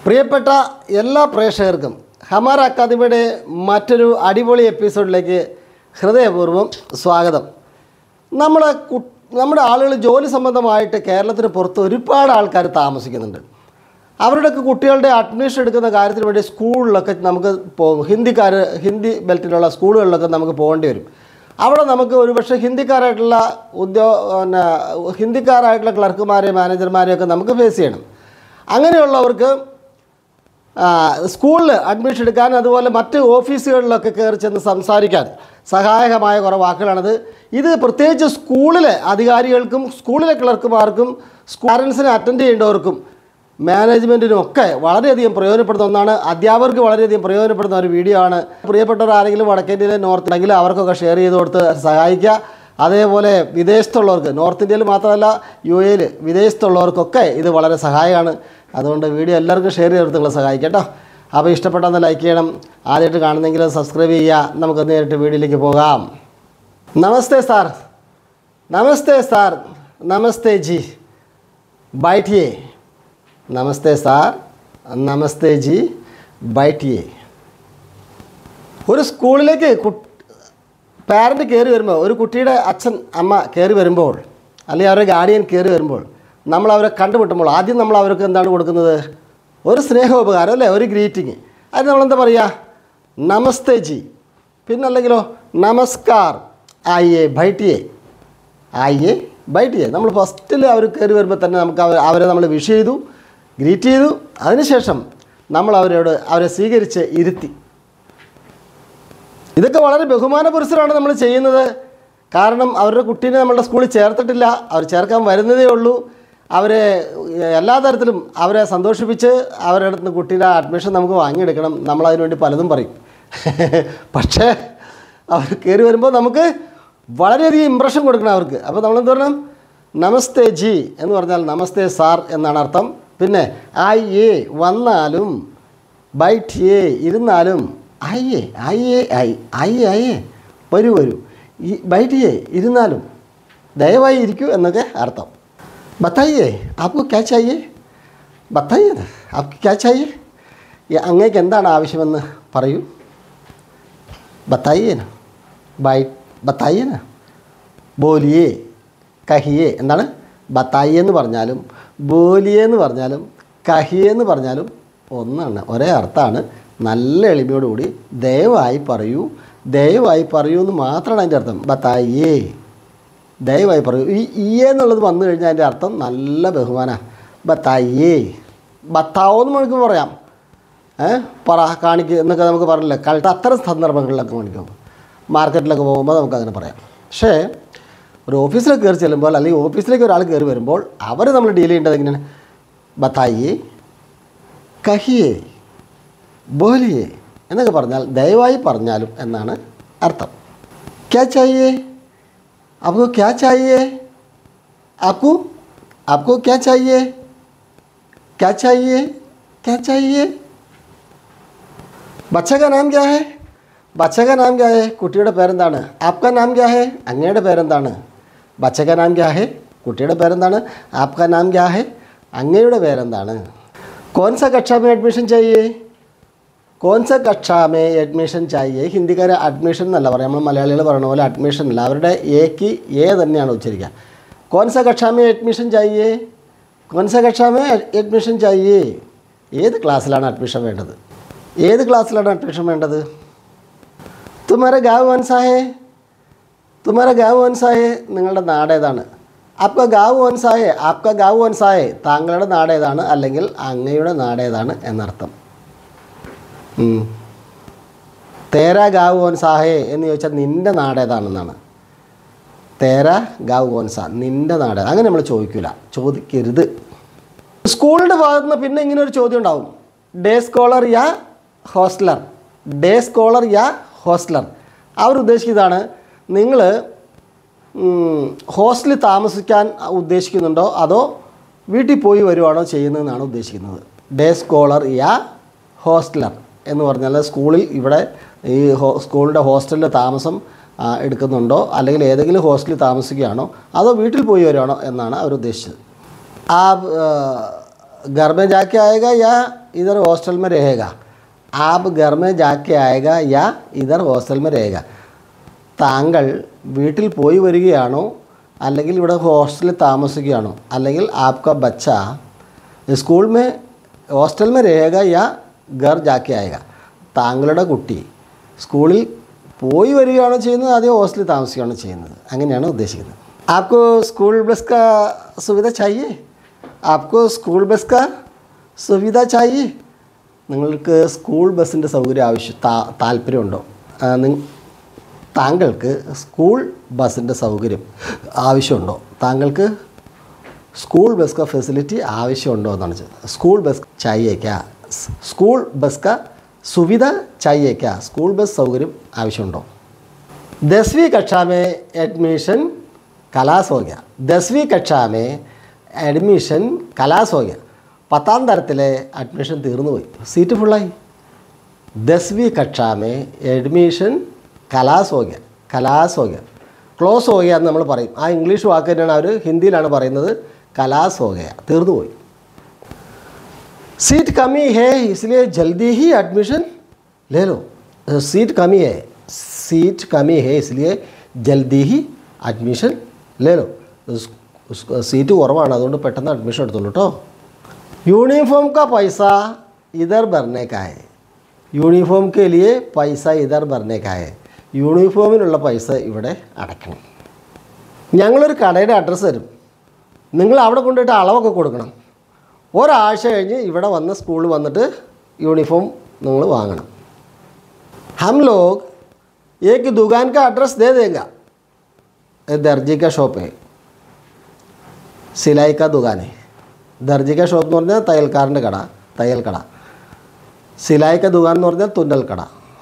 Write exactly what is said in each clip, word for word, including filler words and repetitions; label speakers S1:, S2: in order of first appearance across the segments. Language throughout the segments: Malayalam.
S1: പ്രിയപ്പെട്ട എല്ലാ പ്രേക്ഷകർക്കും ഹമാര അക്കാദമിയുടെ മറ്റൊരു അടിപൊളി എപ്പിസോഡിലേക്ക് ഹൃദയപൂർവ്വം സ്വാഗതം. നമ്മളെ നമ്മുടെ ആളുകൾ ജോലി സംബന്ധമായിട്ട് കേരളത്തിന് പുറത്ത് ഒരുപാട് ആൾക്കാർ താമസിക്കുന്നുണ്ട്. അവരുടെയൊക്കെ കുട്ടികളുടെ അഡ്മിഷൻ എടുക്കുന്ന കാര്യത്തിന് വേണ്ടി സ്കൂളിലൊക്കെ നമുക്ക് പോകും. ഹിന്ദിക്കാർ ഹിന്ദി ബെൽറ്റിലുള്ള സ്കൂളുകളിലൊക്കെ നമുക്ക് പോകേണ്ടി വരും. അവിടെ നമുക്ക് ഒരുപക്ഷെ ഹിന്ദിക്കാരായിട്ടുള്ള ഉദ്യോ പിന്നെ ഹിന്ദിക്കാരായിട്ടുള്ള ക്ലർക്കുമാരെയും മാനേജർമാരെയൊക്കെ നമുക്ക് ഫേസ് ചെയ്യണം. അങ്ങനെയുള്ളവർക്ക് സ്കൂളിൽ അഡ്മിഷൻ എടുക്കാൻ അതുപോലെ മറ്റ് ഓഫീസുകളിലൊക്കെ കയറി ചെന്ന് സംസാരിക്കാൻ സഹായകമായ കുറേ വാക്കുകളാണിത്. ഇത് പ്രത്യേകിച്ച് സ്കൂളിലെ അധികാരികൾക്കും സ്കൂളിലെ ക്ലർക്കുമാർക്കും പാരൻസിനെ അറ്റൻഡ് ചെയ്യേണ്ടവർക്കും മാനേജ്മെൻറ്റിനും ഒക്കെ വളരെയധികം പ്രയോജനപ്പെടുന്ന ഒന്നാണ്. അധ്യാപകർക്ക് വളരെയധികം പ്രയോജനപ്പെടുന്ന ഒരു വീഡിയോ ആണ്. പ്രിയപ്പെട്ടവർ ആരെങ്കിലും വടക്കേ ഇന്ത്യയിലെ നോർത്ത് ഉണ്ടെങ്കിൽ അവർക്കൊക്കെ ഷെയർ ചെയ്ത് കൊടുത്ത് സഹായിക്കുക. അതേപോലെ വിദേശത്തുള്ളവർക്ക്, നോർത്ത് ഇന്ത്യയിൽ മാത്രമല്ല യു എയിൽ വിദേശത്തുള്ളവർക്കൊക്കെ ഇത് വളരെ സഹായമാണ്. അതുകൊണ്ട് വീഡിയോ എല്ലാവർക്കും ഷെയർ ചെയ്ത് നിങ്ങൾ സഹായിക്കാം കേട്ടോ. അപ്പോൾ ഇഷ്ടപ്പെട്ടെന്ന് ലൈക്ക് ചെയ്യണം. ആദ്യമായിട്ട് കാണുന്നെങ്കിൽ സബ്സ്ക്രൈബ് ചെയ്യുക. നമുക്ക് നേരിട്ട് വീഡിയോയിലേക്ക് പോകാം. നമസ്തേ സാർ, നമസ്തേ സാർ, നമസ്തേ ജി, ബൈഠിയേ. നമസ്തേ സാർ, നമസ്തേ ജി, ബൈഠിയേ. ഒരു സ്കൂളിലേക്ക് പാരൻറ്റ് കയറി വരുമ്പോൾ, ഒരു കുട്ടിയുടെ അച്ഛൻ അമ്മ കയറി വരുമ്പോൾ, അല്ലെങ്കിൽ അവരുടെ ഗാർഡിയൻ കയറി വരുമ്പോൾ, നമ്മൾ അവരെ കണ്ടുമുട്ടുമ്പോൾ ആദ്യം നമ്മൾ അവർക്ക് എന്താണ് കൊടുക്കുന്നത്? ഒരു സ്നേഹോപകാരം അല്ലേ, ഒരു ഗ്രീറ്റിങ്. അത് നമ്മളെന്താ പറയുക? നമസ്തേ ജി. പിന്നെ അല്ലെങ്കിലോ നമസ്കാർ, ആയിയേ ബൈഠിയേ, ആയിയേ ബൈഠിയേ. നമ്മൾ ഫസ്റ്റിൽ അവർ കയറി വരുമ്പോൾ തന്നെ നമുക്ക് അവർ അവരെ നമ്മൾ വിഷ് ചെയ്തു, ഗ്രീറ്റ് ചെയ്തു. അതിനുശേഷം നമ്മൾ അവരോട് അവരെ സ്വീകരിച്ച് ഇരുത്തി. ഇതൊക്കെ വളരെ ബഹുമാന പുരസ്സരമാണ് നമ്മൾ ചെയ്യുന്നത്. കാരണം അവരുടെ കുട്ടീനെ നമ്മളുടെ സ്കൂളിൽ ചേർത്തിട്ടില്ല, അവർ ചേർക്കാൻ വരുന്നതേ ഉള്ളൂ. അവരെ എല്ലാ തരത്തിലും അവരെ സന്തോഷിപ്പിച്ച് അവരുടെ അടുത്ത് നിന്ന് കുട്ടിയുടെ അഡ്മിഷൻ നമുക്ക് വാങ്ങിയെടുക്കണം. നമ്മളതിനു വേണ്ടി പലതും പറയും. പക്ഷേ അവർ കയറി വരുമ്പോൾ നമുക്ക് വളരെയധികം ഇമ്പ്രഷൻ കൊടുക്കണം അവർക്ക്. അപ്പോൾ നമ്മളെന്ത് പറയണം? നമസ്തേ ജി എന്ന് പറഞ്ഞാൽ നമസ്തേ സാർ എന്നാണ് അർത്ഥം. പിന്നെ ആയിയേ വന്നാലും, ബൈഠിയേ ഇരുന്നാലും, ആയിയേ ആയിയേ ആയി ആയി ആയേ വരൂ വരൂ, ഈ ബൈഠിയേ ഇരുന്നാലും, ദയവായി ഇരിക്കൂ എന്നൊക്കെ അർത്ഥം. ബത്തായിയേ ആപ്കോ ക്യാ ചാഹിയേ, ബത്തായിയേ ആപ്കോ ക്യാ ചാഹിയേ, അങ്ങേക്ക് എന്താണ് ആവശ്യമെന്ന് പറയൂ. ബത്തായിയേ ന, ബൈ ബത്തായിയേ ന, ബോലിയേ കഹിയേ. എന്താണ്? ബത്തായിയേ എന്ന് പറഞ്ഞാലും ബോലിയേ എന്ന് പറഞ്ഞാലും കഹിയേ എന്ന് പറഞ്ഞാലും ഒന്നാണ്, ഒരേ അർത്ഥമാണ്. നല്ല എളിമയോടുകൂടി ദയവായി പറയൂ, ദയവായി പറയൂ എന്ന് മാത്രമാണ് അതിൻ്റെ അർത്ഥം. ബത്തായിയേ, ദയവായി പറയൂ. ഈ ഈ എന്നുള്ളത് വന്നു കഴിഞ്ഞാൽ അതിൻ്റെ അർത്ഥം നല്ല ബഹുമാന. ബത്തായിയേ, ബത്താവോ എന്ന് നമുക്ക് പറയാം, ഏഹ് പറ കാണിക്കുക എന്നൊക്കെ നമുക്ക് പറഞ്ഞില്ല. കളിട്ട് അത്തരം സന്ദർഭങ്ങളിലൊക്കെ കാണിക്കും. മാർക്കറ്റിലൊക്കെ പോകുമ്പോൾ നമുക്കങ്ങനെ പറയാം. പക്ഷേ ഒരു ഓഫീസിലേക്ക് കയറി ചെല്ലുമ്പോൾ, അല്ലെങ്കിൽ ഓഫീസിലേക്ക് ഒരാൾ കയറി വരുമ്പോൾ അവർ നമ്മൾ ഡീൽ ചെയ്യേണ്ടത് എങ്ങനെയാണ്? ബത്തായിയേ, കഹിയേ, ബോലിയേ എന്നൊക്കെ പറഞ്ഞാൽ ദയവായി പറഞ്ഞാലും എന്നാണ് അർത്ഥം. ക്യാ ചാഹിയേ, आपको क्या चाहिए, आपको आपको क्या चाहिए, क्या चाहिए, क्या चाहिए. बच्चे का नाम क्या है, बच्चे का नाम क्या है, കുട്ടിയുടെ പേരെന്താണ്? आपका नाम क्या है, അങ്ങയുടെ പേരെന്താണ്? बच्चे का नाम क्या है, കുട്ടിയുടെ പേരെന്താണ്? आपका नाम क्या है, അങ്ങയുടെ പേരെന്താണ്? कौन सा कक्षा में एडमिशन चाहिए, कौन सा कक्षा में एडमिशन चाहिए. ഹിന്ദിക്കാർ അഡ്മിഷൻ എന്നല്ല പറയാം, നമ്മൾ മലയാളികൾ പറയുന്ന പോലെ അഡ്മിഷൻ അല്ല. അവരുടെ എക്ക് എ തന്നെയാണ് ഉച്ചരിക്കുക. कौन सा कक्षा में एडमिशन चाहिए, कौन सा कक्षा में एडमिशन चाहिए. ഏത് ക്ലാസ്സിലാണ് അഡ്മിഷൻ വേണ്ടത്? ഏത് ക്ലാസ്സിലാണ് അഡ്മിഷൻ വേണ്ടത്? തുമാര ഗാവ് വൻസാഹേ, തുമാര ഗാവ് വൻസാഹേ, നിങ്ങളുടെ നാടേതാണ്? ആപ്ക ഗാവ് വൻസാഹേ, ആപ്ക ഗാവ് വൻസാഹേ, താങ്കളുടെ നാടേതാണ് അല്ലെങ്കിൽ അങ്ങയുടെ നാടേതാണ് എന്നർത്ഥം. തേരാ ഗാവ് കോൻസാഹേ എന്ന് ചോദിച്ചാൽ നിൻ്റെ നാടേതാണെന്നാണ്. തേരാ ഗാവ് കോൻസാ, നിൻ്റെ നാട്. അങ്ങനെ നമ്മൾ ചോദിക്കില്ല, ചോദിക്കരുത്. സ്കൂളിൻ്റെ ഭാഗത്ത് നിന്ന് പിന്നെ ഇങ്ങനെ ഒരു ചോദ്യം ഉണ്ടാവും. ഡേ സ്കോളർ യാ ഹോസ്റ്റലർ, ഡേ സ്കോളർ യാ ഹോസ്റ്റലർ. അവരുദ്ദേശിക്കുന്നതാണ്, നിങ്ങൾ ഹോസ്റ്റലിൽ താമസിക്കാൻ ഉദ്ദേശിക്കുന്നുണ്ടോ അതോ വീട്ടിൽ പോയി വരുവാണോ ചെയ്യുന്നതെന്നാണ് ഉദ്ദേശിക്കുന്നത്. ഡേ സ്കോളർ യാ ഹോസ്റ്റലർ എന്ന് പറഞ്ഞാൽ സ്കൂളിൽ ഇവിടെ ഈ ഹോ സ്കൂളിൻ്റെ ഹോസ്റ്റലിൽ താമസം എടുക്കുന്നുണ്ടോ അല്ലെങ്കിൽ ഏതെങ്കിലും ഹോസ്റ്റലിൽ താമസിക്കുകയാണോ അതോ വീട്ടിൽ പോയി വരുവാണോ എന്നാണ് അവർ ഉദ്ദേശിച്ചത്. ആ घर में जाके आएगा या इधर हॉस्टल में रहेगा आप घर में जाके आएगा या इधर हॉस्टल में रहेगा താങ്കൾ വീട്ടിൽ പോയി വരികയാണോ അല്ലെങ്കിൽ ഇവിടെ ഹോസ്റ്റലിൽ താമസിക്കുകയാണോ അല്ലെങ്കിൽ आपका बच्चा स्कूल में हॉस्टल में रहेगा या घर जाके आएगा താങ്കളുടെ കുട്ടി സ്കൂളിൽ പോയി വരികയാണോ ചെയ്യുന്നത് അതോ ഹോസ്റ്റലിൽ താമസിക്കുകയാണോ ചെയ്യുന്നത് അങ്ങനെയാണ് ഉദ്ദേശിക്കുന്നത് आपको स्कूल बस का सुविधा चाहिए आपको स्कूल बस का सुविधा चाहिए നിങ്ങൾക്ക് സ്കൂൾ ബസ്സിൻ്റെ സൗകര്യം ആവശ്യം താല്പര്യമുണ്ടോ താങ്കൾക്ക് സ്കൂൾ ബസ്സിൻ്റെ സൗകര്യം ആവശ്യമുണ്ടോ താങ്കൾക്ക് സ്കൂൾ ബസ് का ഫെസിലിറ്റി ആവശ്യമുണ്ടോ എന്നാണ് ചോദിച്ചത് സ്കൂൾ ബസ് चाहिए क्या സ്കൂൾ ബസ് का सुविधा चाहिए क्या स्कूल बस सौകര്യം ആവശ്യമുണ്ടോ दसवीं कक्षा में एडमिशन खलास हो गया दसवीं कक्षा में एडमिशन खलास हो गया പത്താം തരത്തിലെ അഡ്മിഷൻ തീർന്നു പോയി സീറ്റ് ഫുള്ളായി दसवीं कक्षा में एडमिशन खलास हो गया खलास हो गया ക്ലോസ് हो गया എന്ന് നമ്മൾ പറയും ആ ഇംഗ്ലീഷ് വാക്ക് തന്നെയാണ് അവർ ഹിന്ദിയിലാണ് പറയുന്നത് खलास हो गया തീർന്നു പോയി सीट कमी है इसलिए जल्दी ही एडमिशन ले लो सीट कमी है सीट कमी है इसलिए जल्दी ही एडमिशन ले लो सीट കുറവാണ് അതുകൊണ്ട് പെട്ടെന്ന് അഡ്മിഷൻ എടുത്തോളൂ കേട്ടോ यूनिफॉर्म का पैसा इधर भरने का है യൂണിഫോം के लिए पैसा इधर भरने का है യൂണിഫോമിനുള്ള പൈസ ഇവിടെ അടയ്ക്കണം ഞങ്ങളൊരു കടയുടെ അഡ്രസ്സ് തരും നിങ്ങൾ അവിടെ കൊണ്ടുപോയിട്ട് അളവൊക്കെ കൊടുക്കണം ഒരാഴ്ച കഴിഞ്ഞ് ഇവിടെ വന്ന് സ്കൂളിൽ വന്നിട്ട് യൂണിഫോം നിങ്ങൾ വാങ്ങണം हम लोग एक दुकान का एड्रेस दे देगा दर्जी का शॉप है सिलाई का दुकान है दर्जी का शॉप എന്ന് പറഞ്ഞാൽ തയ്യൽക്കാരൻ്റെ കട തയ്യൽ കട सिलाई का दुकान എന്ന് പറഞ്ഞാൽ തുന്നൽ കട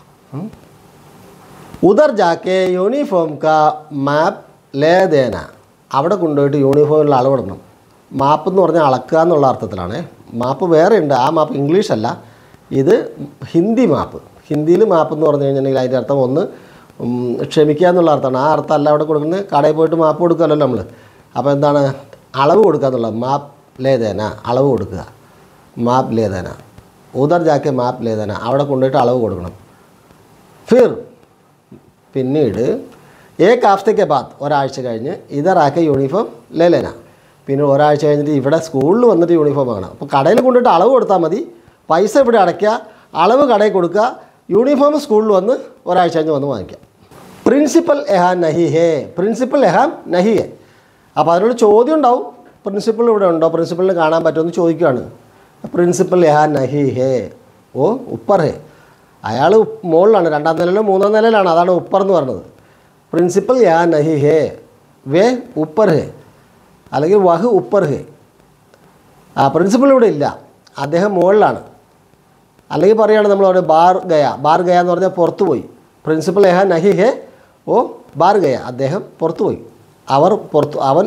S1: उधर जाके യൂണിഫോം का मैप ले देना അവിടെ കൊണ്ടുപോയിട്ട് യൂണിഫോമിലുള്ള അളവിടണം മാപ്പ് എന്ന് പറഞ്ഞാൽ അളക്കുക എന്നുള്ള അർത്ഥത്തിലാണ് മാപ്പ് വേറെ ഉണ്ട് ആ മാപ്പ് ഇംഗ്ലീഷ് അല്ല ഇത് ഹിന്ദി മാപ്പ് ഹിന്ദിയിൽ മാപ്പ് എന്ന് പറഞ്ഞു കഴിഞ്ഞിട്ടുണ്ടെങ്കിൽ അതിൻ്റെ അർത്ഥം ഒന്ന് ക്ഷമിക്കുക എന്നുള്ള അർത്ഥമാണ് ആ അർത്ഥം അല്ല അവിടെ കൊടുക്കുന്നത് കടയിൽ പോയിട്ട് മാപ്പ് കൊടുക്കുമല്ലോ നമ്മൾ അപ്പോൾ എന്താണ് അളവ് കൊടുക്കുക എന്നുള്ളത് മാപ്പ് ലേതേന അളവ് കൊടുക്കുക മാപ്പ് ലേതേന ഉദർ ജാക്കെ മാപ്പ് ലേതേന അവിടെ കൊണ്ടുപോയിട്ട് അളവ് കൊടുക്കണം ഫിർ പിന്നീട് ഏക് ഹഫ്തയ്ക്ക് ബാദ് ഒരാഴ്ച കഴിഞ്ഞ് ഇതറാക്കെ യൂണിഫോം ലേലേന പിന്നെ ഒരാഴ്ച കഴിഞ്ഞിട്ട് ഇവിടെ സ്കൂളിൽ വന്നിട്ട് യൂണിഫോം വാങ്ങണം അപ്പോൾ കടയിൽ കൊണ്ടിട്ട് അളവ് കൊടുത്താൽ മതി പൈസ ഇവിടെ അടയ്ക്കുക അളവ് കടയിൽ കൊടുക്കുക യൂണിഫോം സ്കൂളിൽ വന്ന് ഒരാഴ്ച കഴിഞ്ഞ് വന്ന് വാങ്ങിക്കുക പ്രിൻസിപ്പൽ എഹാൻ നഹി ഹേ പ്രിൻസിപ്പൽ എഹാൻ നഹി ഹേ അപ്പോൾ അതിനോട് ചോദ്യം ഉണ്ടാവും പ്രിൻസിപ്പൽ ഇവിടെ ഉണ്ടോ പ്രിൻസിപ്പലിന് കാണാൻ പറ്റുമെന്ന് ചോദിക്കുകയാണ് പ്രിൻസിപ്പൽ എഹാൻ നഹി ഹേ ഓ ഉപ്പർ ഹേ അയാൾ മുകളിലാണ് രണ്ടാം നിലയിലോ മൂന്നാം നിലയിലാണ് അതാണ് ഉപ്പർ എന്ന് പറഞ്ഞത് പ്രിൻസിപ്പൽ യാ നഹി ഹേ വേ ഉപ്പർ ഹേ അല്ലെങ്കിൽ വഹ് ഉപ്പർ ഹേ ആ പ്രിൻസിപ്പൽ ഇവിടെ ഇല്ല അദ്ദേഹം മുകളിലാണ് അല്ലെങ്കിൽ പറയുകയാണ് നമ്മളവിടെ ബാർ ഗയ ബാർ ഗയ എന്ന് പറഞ്ഞാൽ പുറത്തു പോയി പ്രിൻസിപ്പൽ യഹാ നഹി ഹേ ഓ ബാർ ഗയ അദ്ദേഹം പുറത്തു പോയി അവർ പുറത്തു അവൻ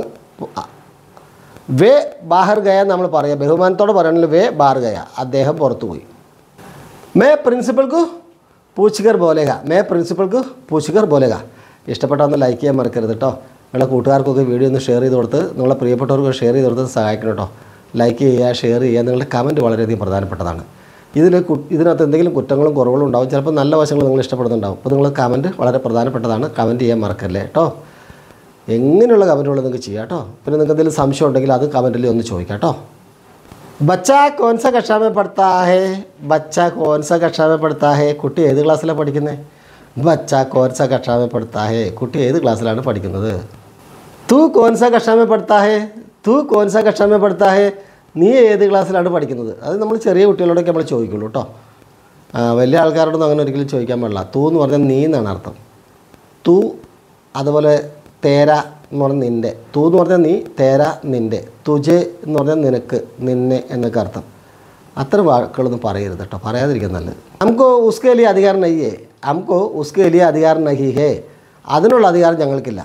S1: വേ ബാഹർ ഗയ നമ്മൾ പറയാം ബഹുമാനത്തോടെ പറയണമെങ്കിൽ വേ ബാർ ഗയ അദ്ദേഹം പുറത്തു പോയി മേ പ്രിൻസിപ്പൽക്ക് പൂച്ചുകർ ബോലേഗ മേ പ്രിൻസിപ്പൽക്ക് പൂച്ചുകർ ബോലേഗ ഇഷ്ടപ്പെട്ടാൽ ഒന്ന് ലൈക്ക് ചെയ്യാൻ മറക്കരുത് കേട്ടോ നിങ്ങളുടെ കൂട്ടുകാർക്കൊക്കെ വീഡിയോ ഒന്ന് ഷെയർ ചെയ്ത് കൊടുത്ത് നിങ്ങളെ പ്രിയപ്പെട്ടവർക്ക് ഷെയർ ചെയ്ത് കൊടുത്ത് സഹായിക്കണം കേട്ടോ ലൈക്ക് ചെയ്യുക ഷെയർ ചെയ്യുക നിങ്ങളുടെ കമൻറ്റ് വളരെയധികം പ്രധാനപ്പെട്ടതാണ് ഇതിൽ ഇതിനകത്ത് എന്തെങ്കിലും കുറ്റങ്ങളും കുറവുകളും ഉണ്ടാവും ചിലപ്പോൾ നല്ല വശങ്ങൾ നിങ്ങൾ ഇഷ്ടപ്പെടുന്നുണ്ടാവും അപ്പോൾ നിങ്ങൾ കമൻറ്റ് വളരെ പ്രധാനപ്പെട്ടതാണ് കമൻറ്റ് ചെയ്യാൻ മറക്കല്ലേ കേട്ടോ എങ്ങനെയുള്ള കമൻറ്റുകൾ നിങ്ങൾക്ക് ചെയ്യാം കേട്ടോ പിന്നെ നിങ്ങൾക്ക് എന്തെങ്കിലും സംശയം ഉണ്ടെങ്കിൽ അത് കമൻറ്റിൽ ഒന്ന് ചോദിക്കാം കേട്ടോ बच्चा कौन सा कक्षा में पढ़ता है बच्चा कौन सा कक्षा में पढ़ता है കുട്ടി ഏത് ക്ലാസ്സിലാണ് പഠിക്കുന്നത് बच्चा कौन सा कक्षा में पढ़ता है കുട്ടി ഏത് ക്ലാസ്സിലാണ് പഠിക്കുന്നത് तू कौन सा कक्षा में पढ़ता है तू कौन सा कक्षा में पढ़ता है നീ ഏത് ക്ലാസ്സിലാണ് പഠിക്കുന്നത് അത് നമ്മൾ ചെറിയ കുട്ടികളോടൊക്കെ നമ്മൾ ചോദിക്കുള്ളൂ കേട്ടോ വലിയ ആൾക്കാരോടൊന്നും അങ്ങനെ ഒരിക്കലും ചോദിക്കാൻ പാടില്ല തൂ എന്ന് പറഞ്ഞാൽ നീ എന്നാണ് അർത്ഥം തൂ അതുപോലെ തേര എന്ന് പറഞ്ഞാൽ നിൻ്റെ തൂ എന്ന് പറഞ്ഞാൽ നീ തേര നിൻ്റെ തുജെ എന്ന് പറഞ്ഞാൽ നിനക്ക് നിന്നെ എന്നൊക്കെ അർത്ഥം അത്ര വാക്കുകളൊന്നും പറയരുത് കേട്ടോ പറയാതിരിക്കാൻ നല്ലത് നമുക്ക് ഉസ്കെ ലിയെ അധികാരം നഹിയേ നമുക്ക് ഉസ്കെ ലിയെ അധികാരം നഹി ഹേ അതിനുള്ള അധികാരം ഞങ്ങൾക്കില്ല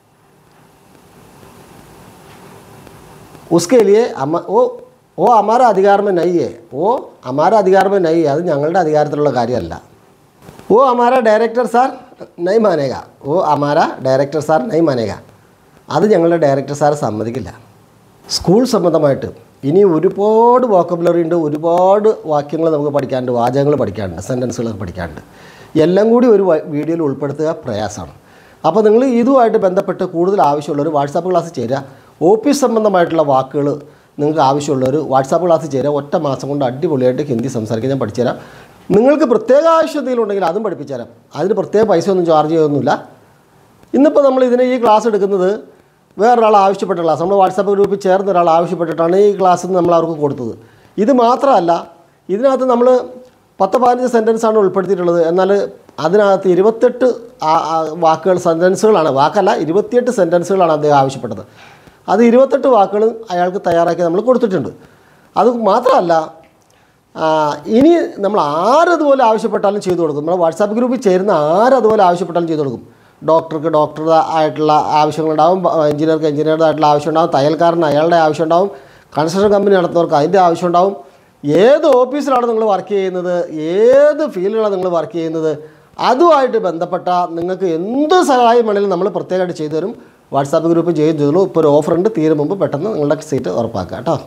S1: ഉസ്കെ ലിയെ അമ്മ ഓ ഓ അമാര അധികാരമേ നഹിയേ ഓ അമാര അധികാരമേ നഹി അത് ഞങ്ങളുടെ അധികാരത്തിലുള്ള കാര്യമല്ല ഓ അമാര ഡയറക്ടർ സാർ നഹി മാനേഗ ഓ അമാര ഡയറക്ടർ സാർ നഹി മാനേഗ അത് ഞങ്ങളുടെ ഡയറക്ടർ സാർ സമ്മതിക്കില്ല സ്കൂൾ സംബന്ധമായിട്ട് ഇനി ഒരുപാട് വോക്കബുലറി ഉണ്ട്, ഒരുപാട് വാക്യങ്ങൾ നമുക്ക് പഠിക്കാനുണ്ട്, വാചകങ്ങൾ പഠിക്കാനുണ്ട്, സെൻറ്റൻസുകളൊക്കെ പഠിക്കാനുണ്ട്. എല്ലാം കൂടി ഒരു വീഡിയോയിൽ ഉൾപ്പെടുത്തുക പ്രയാസമാണ്. അപ്പോൾ നിങ്ങൾ ഇതുമായിട്ട് ബന്ധപ്പെട്ട് കൂടുതൽ ആവശ്യമുള്ളവർ വാട്സാപ്പ് ക്ലാസ് ചേരുക. ഓഫീസ് സംബന്ധമായിട്ടുള്ള വാക്കുകൾ നിങ്ങൾക്ക് ആവശ്യമുള്ളവർ വാട്സാപ്പ് ക്ലാസ് ചേരുക. ഒറ്റ മാസം കൊണ്ട് അടിപൊളിയായിട്ട് ഹിന്ദി സംസാരിക്കാൻ ഞാൻ പഠിച്ചുതരാം. നിങ്ങൾക്ക് പ്രത്യേക ആവശ്യം എന്തെങ്കിലും ഉണ്ടെങ്കിൽ അതും പഠിപ്പിച്ചു തരാം. അതിന് പ്രത്യേക പൈസ ഒന്നും ചാർജ് ചെയ്യൊന്നുമില്ല. ഇന്നിപ്പോൾ നമ്മൾ ഇതിന് ഈ ക്ലാസ് എടുക്കുന്നത് വേറൊരാൾ ആവശ്യപ്പെട്ട ക്ലാസ്, നമ്മൾ വാട്സാപ്പ് ഗ്രൂപ്പിൽ ചേർന്ന ഒരാൾ ആവശ്യപ്പെട്ടിട്ടാണ് ഈ ക്ലാസ് നമ്മൾ അവർക്ക് കൊടുത്തത്. ഇത് മാത്രമല്ല, ഇതിനകത്ത് നമ്മൾ പത്ത് പതിനഞ്ച് സെൻറ്റൻസാണ് ഉൾപ്പെടുത്തിയിട്ടുള്ളത്. എന്നാൽ അതിനകത്ത് ഇരുപത്തെട്ട് വാക്കുകൾ സെൻറ്റൻസുകളാണ്, വാക്കല്ല ഇരുപത്തിയെട്ട് സെൻറ്റൻസുകളാണ് അദ്ദേഹം ആവശ്യപ്പെട്ടത്. അത് ഇരുപത്തെട്ട് വാക്കുകൾ അയാൾക്ക് തയ്യാറാക്കി നമ്മൾ കൊടുത്തിട്ടുണ്ട്. അത് മാത്രമല്ല, ഇനി നമ്മൾ ആരതുപോലെ ആവശ്യപ്പെട്ടാലും ചെയ്തു കൊടുക്കും. നമ്മൾ വാട്സാപ്പ് ഗ്രൂപ്പിൽ ചേരുന്ന ആരതുപോലെ ആവശ്യപ്പെട്ടാലും ചെയ്തു കൊടുക്കും. ഡോക്ടർക്ക് ഡോക്ടർ ആയിട്ടുള്ള ആവശ്യങ്ങളുണ്ടാവും, എഞ്ചിനീയർക്ക് എഞ്ചിനീയറുടെ ആയിട്ടുള്ള ആവശ്യമുണ്ടാവും, തയ്യൽക്കാരന് അയാളുടെ ആവശ്യമുണ്ടാവും, കൺസ്ട്രക്ഷൻ കമ്പനി നടത്തുന്നവർക്ക് അതിൻ്റെ ആവശ്യമുണ്ടാവും. ഏത് ഓഫീസിലാണ് നിങ്ങൾ വർക്ക് ചെയ്യുന്നത്, ഏത് ഫീൽഡിലാണ് നിങ്ങൾ വർക്ക് ചെയ്യുന്നത്, അതുമായിട്ട് ബന്ധപ്പെട്ട നിങ്ങൾക്ക് എന്ത് സഹായം വേണമെങ്കിലും നമ്മൾ പ്രത്യേകമായിട്ട് ചെയ്തു തരും. വാട്സാപ്പ് ഗ്രൂപ്പ് ചെയ്തു തരുള്ളൂ. ഇപ്പോൾ ഒരു ഓഫർ ഉണ്ട്, തീരും മുമ്പ് പെട്ടെന്ന് നിങ്ങളുടെ സീറ്റ് ഉറപ്പാക്കുക കേട്ടോ.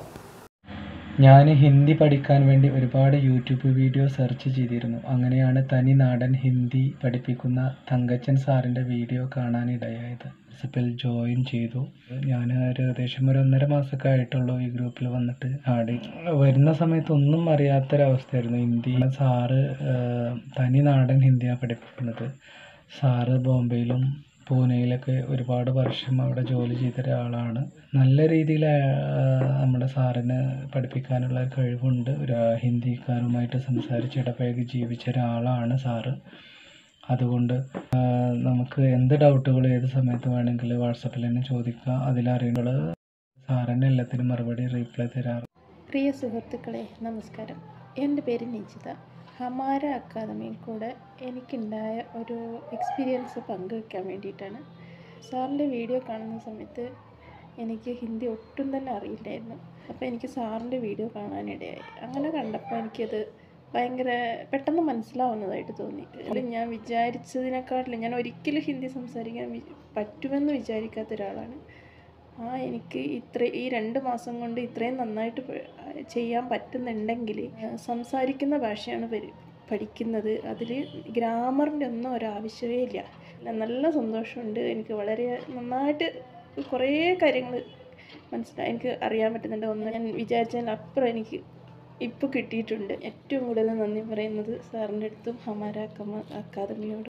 S2: ഞാൻ ഹിന്ദി പഠിക്കാൻ വേണ്ടി ഒരുപാട് യൂട്യൂബ് വീഡിയോ സെർച്ച് ചെയ്തിരുന്നു. അങ്ങനെയാണ് തനി നാടൻ ഹിന്ദി പഠിപ്പിക്കുന്ന തങ്കച്ചൻ സാറിൻ്റെ വീഡിയോ കാണാനിടയായത്. വാട്സപ്പിൽ ജോയിൻ ചെയ്തു. ഞാൻ ഒരു ഏകദേശം ഒരു ഒന്നര മാസമൊക്കെ ആയിട്ടുള്ളൂ ഈ ഗ്രൂപ്പിൽ വന്നിട്ട്. ആടെ വരുന്ന സമയത്ത് ഒന്നും അറിയാത്തൊരവസ്ഥയായിരുന്നു. ഹിന്ദി സാറ് തനി നാടൻ ഹിന്ദിയാണ് പഠിപ്പിക്കുന്നത്. സാറ് ബോംബെയിലും പൂനെയിലൊക്കെ ഒരുപാട് വർഷം അവിടെ ജോലി ചെയ്ത ഒരാളാണ്. നല്ല രീതിയിൽ നമ്മുടെ സാറിന് പഠിപ്പിക്കാനുള്ള കഴിവുണ്ട്. ഒരു ഹിന്ദിക്കാരുമായിട്ട് സംസാരിച്ച് ഇടപഴകി ജീവിച്ച ഒരാളാണ് സാറ്. അതുകൊണ്ട് നമുക്ക് എന്ത് ഡൗട്ടുകൾ ഏത് സമയത്ത് വേണമെങ്കിലും വാട്സപ്പിൽ തന്നെ ചോദിക്കുക. അതിലറിയുമ്പോൾ സാറിന് എല്ലാത്തിനും മറുപടി റീപ്ലൈ തരാറ്.
S3: പ്രിയ സുഹൃത്തുക്കളെ നമസ്കാരം. എൻ്റെ പേര് നിജിത. ഹമാര അക്കാദമിയിൽ കൂടെ എനിക്കുണ്ടായ ഒരു എക്സ്പീരിയൻസ് പങ്കുവയ്ക്കാൻ വേണ്ടിയിട്ടാണ്. സാറിൻ്റെ വീഡിയോ കാണുന്ന സമയത്ത് എനിക്ക് ഹിന്ദി ഒട്ടും തന്നെ അറിയില്ലായിരുന്നു. അപ്പോൾ എനിക്ക് സാറിൻ്റെ വീഡിയോ കാണാനിടയായി. അങ്ങനെ കണ്ടപ്പോൾ എനിക്കത് ഭയങ്കര പെട്ടെന്ന് മനസ്സിലാവുന്നതായിട്ട് തോന്നി. അതിൽ ഞാൻ വിചാരിച്ചതിനെക്കാട്ടിലും ഞാൻ ഒരിക്കലും ഹിന്ദി സംസാരിക്കാൻ പറ്റുമെന്ന് വിചാരിക്കാത്ത ഒരാളാണ്. ആ എനിക്ക് ഇത്ര ഈ രണ്ട് മാസം കൊണ്ട് ഇത്രയും നന്നായിട്ട് ചെയ്യാൻ പറ്റുന്നുണ്ടെങ്കിൽ സംസാരിക്കുന്ന ഭാഷയാണ് പഠിക്കുന്നത്. അതിൽ ഗ്രാമറിൻ്റെ ഒന്നും ഒരാവശ്യമേ ഇല്ല. നല്ല സന്തോഷമുണ്ട്. എനിക്ക് വളരെ നന്നായിട്ട് കുറേ കാര്യങ്ങൾ മനസ്സിലായി, എനിക്ക് അറിയാൻ പറ്റുന്നുണ്ട്. ഒന്ന് ഞാൻ വിചാരിച്ചതിനപ്പുറം എനിക്ക് ഇപ്പോൾ കിട്ടിയിട്ടുണ്ട്. ഏറ്റവും കൂടുതൽ നന്ദി പറയുന്നത് സാറിൻ്റെ അടുത്തും ഹമാര അക്കാദമിയോടും.